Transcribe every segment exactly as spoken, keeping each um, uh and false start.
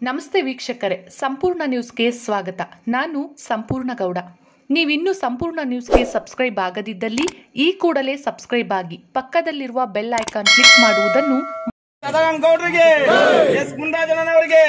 ನಮಸ್ತೆ ವೀಕ್ಷಕರೇ, ಸಂಪೂರ್ಣ ನ್ಯೂಸ್ಗೆ ಸ್ವಾಗತ. ನಾನು ಸಂಪೂರ್ಣ ಗೌಡ. ನೀವಿನ್ನೂ ಸಂಪೂರ್ಣ ನ್ಯೂಸ್ಗೆ ಸಬ್ಸ್ಕ್ರೈಬ್ ಆಗದಿದ್ದಲ್ಲಿ ಈ ಕೂಡಲೇ ಸಬ್ಸ್ಕ್ರೈಬ್ ಆಗಿ ಪಕ್ಕದಲ್ಲಿರುವ ಬೆಲ್ ಐಕಾನ್ ಕ್ಲಿಕ್ ಮಾಡುವುದನ್ನು ಗೌಡ್ರಿಗೆ ಎಸ್ ಗುಂಡಾಜನವರಿಗೆ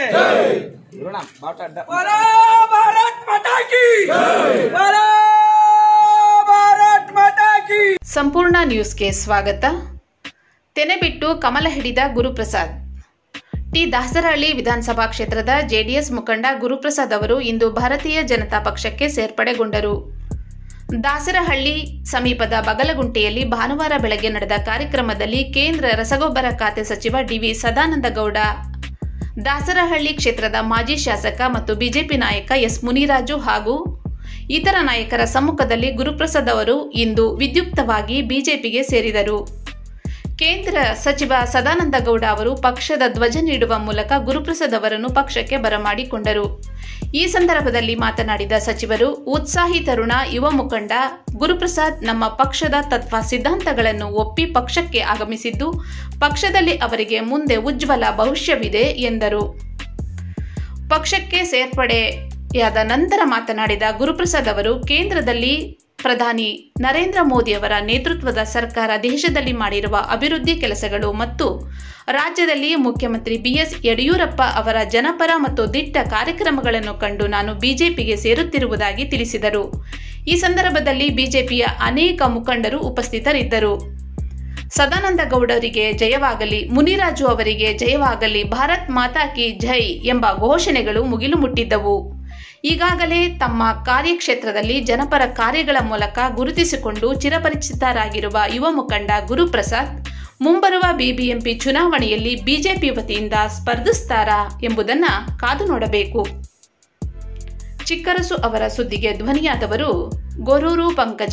ಸಂಪೂರ್ಣ ನ್ಯೂಸ್ಗೆ ಸ್ವಾಗತ. ತೆನೆ ಬಿಟ್ಟು ಕಮಲ ಹಿಡಿದ ಗುರುಪ್ರಸಾದ್. ಟಿ ದಾಸರಹಳ್ಳಿ ವಿಧಾನಸಭಾ ಕ್ಷೇತ್ರದ ಜೆಡಿಎಸ್ ಮುಖಂಡ ಗುರುಪ್ರಸಾದ್ ಅವರು ಇಂದು ಭಾರತೀಯ ಜನತಾ ಪಕ್ಷಕ್ಕೆ ಸೇರ್ಪಡೆಗೊಂಡರು. ದಾಸರಹಳ್ಳಿ ಸಮೀಪದ ಬಗಲಗುಂಟೆಯಲ್ಲಿ ಭಾನುವಾರ ಬೆಳಗ್ಗೆ ನಡೆದ ಕಾರ್ಯಕ್ರಮದಲ್ಲಿ ಕೇಂದ್ರ ರಸಗೊಬ್ಬರ ಖಾತೆ ಸಚಿವ ಡಿವಿ ಸದಾನಂದಗೌಡ, ದಾಸರಹಳ್ಳಿ ಕ್ಷೇತ್ರದ ಮಾಜಿ ಶಾಸಕ ಮತ್ತು ಬಿಜೆಪಿ ನಾಯಕ ಎಸ್ ಮುನಿರಾಜು ಹಾಗೂ ಇತರ ನಾಯಕರ ಸಮ್ಮುಖದಲ್ಲಿ ಗುರುಪ್ರಸಾದ್ ಅವರು ಇಂದು ವಿದ್ಯುಕ್ತವಾಗಿ ಬಿಜೆಪಿಗೆ ಸೇರಿದರು. ಕೇಂದ್ರ ಸಚಿವ ಸದಾನಂದಗೌಡ ಅವರು ಪಕ್ಷದ ಧ್ವಜ ನೀಡುವ ಮೂಲಕ ಗುರುಪ್ರಸಾದ್ ಅವರನ್ನು ಪಕ್ಷಕ್ಕೆ ಬರಮಾಡಿಕೊಂಡರು. ಈ ಸಂದರ್ಭದಲ್ಲಿ ಮಾತನಾಡಿದ ಸಚಿವರು, ಉತ್ಸಾಹಿ ತರುಣ ಯುವ ಮುಖಂಡ ಗುರುಪ್ರಸಾದ್ ನಮ್ಮ ಪಕ್ಷದ ತತ್ವ ಸಿದ್ಧಾಂತಗಳನ್ನು ಒಪ್ಪಿ ಪಕ್ಷಕ್ಕೆ ಆಗಮಿಸಿದ್ದು, ಪಕ್ಷದಲ್ಲಿ ಅವರಿಗೆ ಮುಂದೆ ಉಜ್ವಲ ಭವಿಷ್ಯವಿದೆ ಎಂದರು. ಪಕ್ಷಕ್ಕೆ ಸೇರ್ಪಡೆಯಾದ ನಂತರ ಮಾತನಾಡಿದ ಗುರುಪ್ರಸಾದ್ ಅವರು, ಕೇಂದ್ರದಲ್ಲಿ ಪ್ರಧಾನಿ ನರೇಂದ್ರ ಮೋದಿ ಅವರ ನೇತೃತ್ವದ ಸರ್ಕಾರ ದೇಶದಲ್ಲಿ ಮಾಡಿರುವ ಅಭಿವೃದ್ಧಿ ಕೆಲಸಗಳು ಮತ್ತು ರಾಜ್ಯದಲ್ಲಿ ಮುಖ್ಯಮಂತ್ರಿ ಬಿಎಸ್ ಯಡಿಯೂರಪ್ಪ ಅವರ ಜನಪರ ಮತ್ತು ದಿಟ್ಟ ಕಾರ್ಯಕ್ರಮಗಳನ್ನು ಕಂಡು ನಾನು ಬಿಜೆಪಿಗೆ ಸೇರುತ್ತಿರುವುದಾಗಿ ತಿಳಿಸಿದರು. ಈ ಸಂದರ್ಭದಲ್ಲಿ ಬಿಜೆಪಿಯ ಅನೇಕ ಮುಖಂಡರು ಉಪಸ್ಥಿತರಿದ್ದರು. ಸದಾನಂದಗೌಡರಿಗೆ ಜಯವಾಗಲಿ, ಮುನಿರಾಜು ಅವರಿಗೆ ಜಯವಾಗಲಿ, ಭಾರತ್ ಮಾತಾ ಕಿ ಜೈ ಎಂಬ ಘೋಷಣೆಗಳು ಮುಗಿಲು ಮುಟ್ಟಿದ್ದವು. ಈಗಾಗಲೇ ತಮ್ಮ ಕಾರ್ಯಕ್ಷೇತ್ರದಲ್ಲಿ ಜನಪರ ಕಾರ್ಯಗಳ ಮೂಲಕ ಗುರುತಿಸಿಕೊಂಡು ಚಿರಪರಿಚಿತರಾಗಿರುವ ಯುವ ಮುಖಂಡ ಗುರುಪ್ರಸಾದ್ ಮುಂಬರುವ ಬಿಬಿಎಂಪಿ ಚುನಾವಣೆಯಲ್ಲಿ ಬಿಜೆಪಿ ವತಿಯಿಂದ ಸ್ಪರ್ಧಿಸುತ್ತಾರಾ ಎಂಬುದನ್ನು ಕಾದು ನೋಡಬೇಕು. ಚಿಕ್ಕರಸು ಅವರ ಸುದ್ದಿಗೆ ಧ್ವನಿಯಾದವರು ಗೊರೂರು ಪಂಕಜ.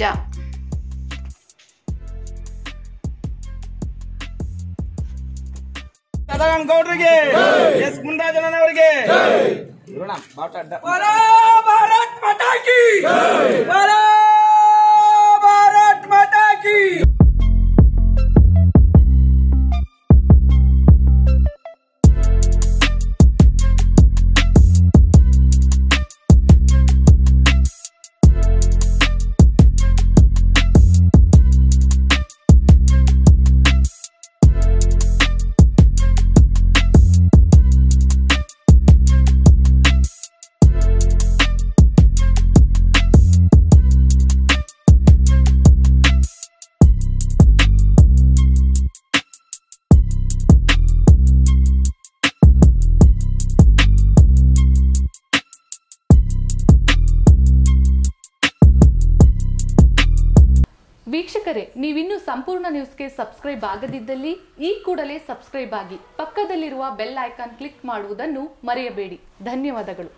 ಗೌಡ್ರಿಗೆ ಎಸ್ ಗುಂಡಾಜನವರಿಗೆ ಭಾರತ್ ಮಾತಾ ಕಿ ಭಾರತ್ ಮಾತಾ ಕಿ. ವೀಕ್ಷಕರೇ, ನೀವಿನ್ನೂ ಸಂಪೂರ್ಣ ನ್ಯೂಸ್ಗೆ ಸಬ್ಸ್ಕ್ರೈಬ್ ಆಗದಿದ್ದಲ್ಲಿ ಈ ಕೂಡಲೇ ಸಬ್ಸ್ಕ್ರೈಬ್ ಆಗಿ ಪಕ್ಕದಲ್ಲಿರುವ ಬೆಲ್ ಐಕಾನ್ ಕ್ಲಿಕ್ ಮಾಡುವುದನ್ನು ಮರೆಯಬೇಡಿ. ಧನ್ಯವಾದಗಳು.